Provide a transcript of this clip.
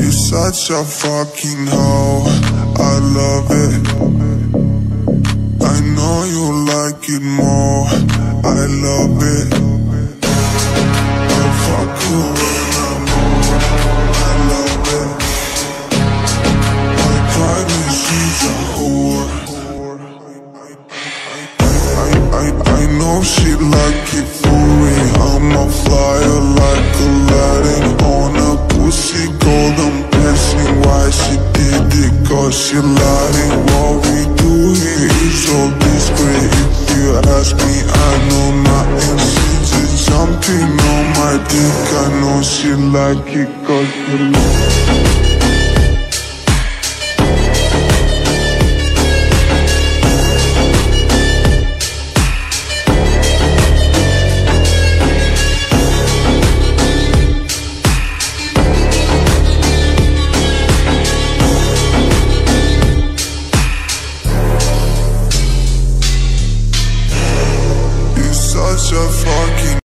You such a fucking hoe, I love it. I know you like it more, I love it. I fuck you when I'm over, I love it. My private she's a whore. I know she like it for me. I'm a flyer like Aladdin on a pussy golden blessing. Why she did it? Cause she lying. What we do here is all discreet. If you ask me, I know nothing. She's just jumping on my dick. I know she like it cause she like it. Such a fucking